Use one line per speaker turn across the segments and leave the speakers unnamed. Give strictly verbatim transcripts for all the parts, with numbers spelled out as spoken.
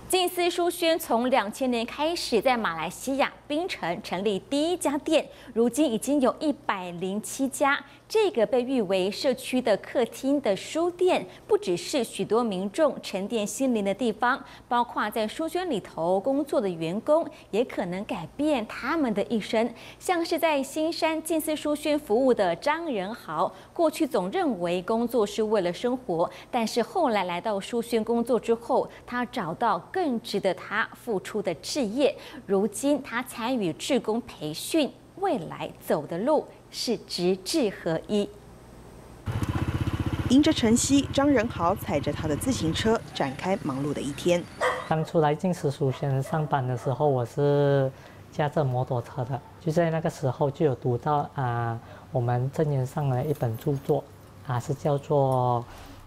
静思书轩从两千年开始在马来西亚槟城成立第一家店，如今已经有一百零七家。这个被誉为社区的客厅的书店，不只是许多民众沉淀心灵的地方，包括在书轩里头工作的员工，也可能改变他们的一生。像是在新山静思书轩服务的张仁豪，过去总认为工作是为了生活，但是后来来到书轩工作之后，他找到更值得他付出的志业。如今他参与志工培训，未来走的路是直至合一。
迎着晨曦，张仁豪踩着他的自行车，展开忙碌的一天。
当初来静思书轩上班的时候，我是驾着摩托车的，就在那个时候就有读到啊、呃，我们正言上的一本著作啊，是叫做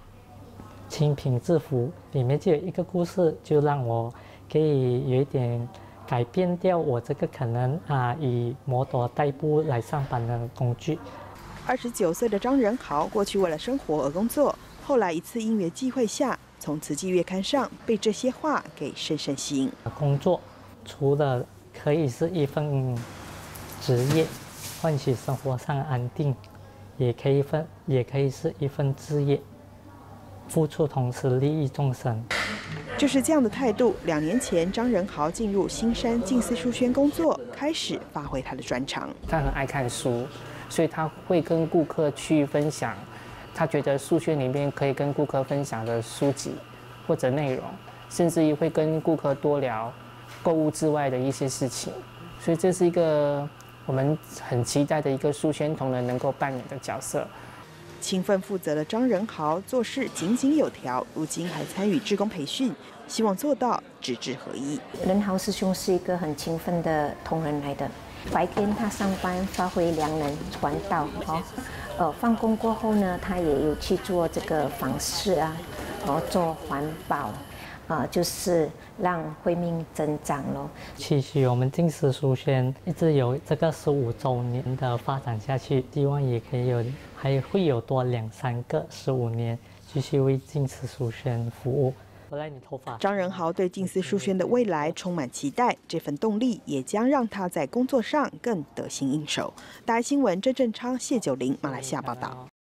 《清贫致富》，里面就有一个故事，就让我可以有一点改变掉我这个可能啊以摩托代步来上班的工具。
二十九岁的张仁豪过去为了生活而工作，后来一次因缘际会下，从慈济月刊上被这些话给深深吸引。
工作除了可以是一份职业，换取生活上的安定，也可以分也可以是一份志业，付出同时利益众生。
就是这样的态度，两年前张仁豪进入新山静思书轩工作，开始发挥他的专长。
他很爱看书，所以他会跟顾客去分享他觉得书轩里面可以跟顾客分享的书籍或者内容，甚至于会跟顾客多聊购物之外的一些事情。所以这是一个我们很期待的一个书轩同仁能够扮演的角色。
勤奋负责的张仁豪做事井井有条，如今还参与志工培训，希望做到直至合一。
仁豪师兄是一个很勤奋的同仁来的，白天他上班发挥良能传道，哦，呃，放工过后呢，他也有去做这个访视啊，然后做环保。啊，就是让慧命增长咯。
期许我们静思书轩一直有这个十五周年的发展下去，希望也可以有，还会有多两三个十五年，继续为静思书轩服务。我来你头发。
张仁豪对静思书轩的未来充满期待，这份动力也将让他在工作上更得心应手。大爱新闻郑正昌、谢九龄，马来西亚报道。